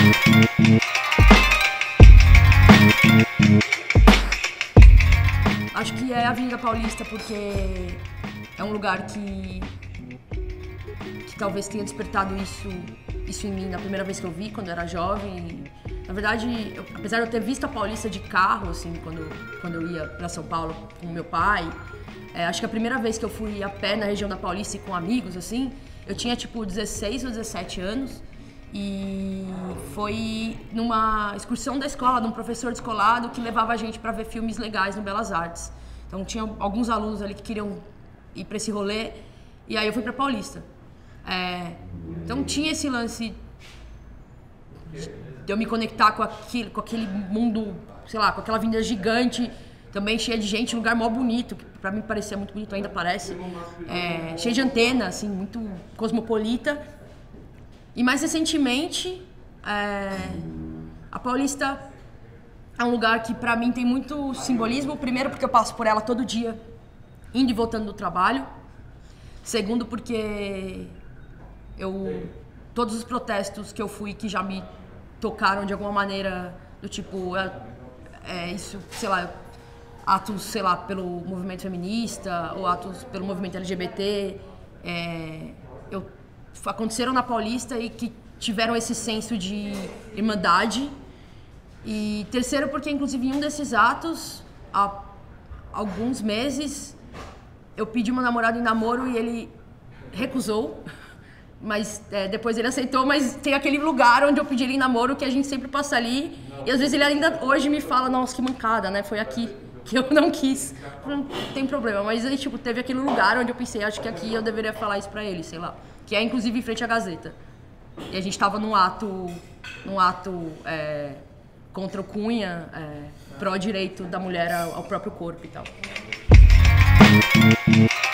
Acho que é a Avenida Paulista porque é um lugar que talvez tenha despertado isso em mim na primeira vez que eu vi, quando eu era jovem. Na verdade, apesar de eu ter visto a Paulista de carro, assim, quando eu ia para São Paulo com meu pai, acho que a primeira vez que eu fui a pé na região da Paulista e com amigos, assim, eu tinha tipo 16 ou 17 anos e foi numa excursão da escola, de um professor descolado que levava a gente para ver filmes legais no Belas Artes. Então tinha alguns alunos ali que queriam ir para esse rolê e aí eu fui para Paulista. Então tinha esse lance de eu me conectar com aquele mundo, sei lá, com aquela avenida gigante, também cheia de gente, um lugar mó bonito, que pra mim parecia muito bonito, ainda parece, cheio de antena, assim, muito cosmopolita. E mais recentemente, a Paulista é um lugar que pra mim tem muito simbolismo, primeiro porque eu passo por ela todo dia, indo e voltando do trabalho, segundo porque todos os protestos que eu fui que já me tocaram de alguma maneira, do tipo, isso, sei lá, atos, sei lá, pelo movimento feminista ou atos pelo movimento LGBT, aconteceram na Paulista e que tiveram esse senso de irmandade. E terceiro porque, inclusive, em um desses atos, há alguns meses, eu pedi meu namorado em namoro e ele recusou. Mas depois ele aceitou, mas tem aquele lugar onde eu pedi ele em namoro que a gente sempre passa ali. E às vezes ele ainda hoje me fala, nossa, que mancada, né? Foi aqui que eu não quis. Não tem problema, mas aí, tipo, teve aquele lugar onde eu pensei, acho que aqui eu deveria falar isso pra ele, sei lá. Que é inclusive em frente à Gazeta. E a gente tava num ato contra o Cunha, pró-direito da mulher ao próprio corpo e tal.